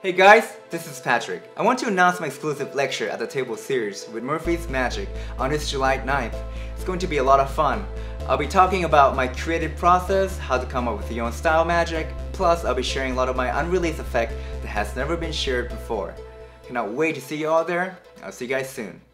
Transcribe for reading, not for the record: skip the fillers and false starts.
Hey guys, this is Patrick. I want to announce my exclusive lecture at the table series with Murphy's Magic on this July 9th. It's going to be a lot of fun. I'll be talking about my creative process, how to come up with your own style magic, plus I'll be sharing a lot of my unreleased effect that has never been shared before. Cannot wait to see you all there. I'll see you guys soon.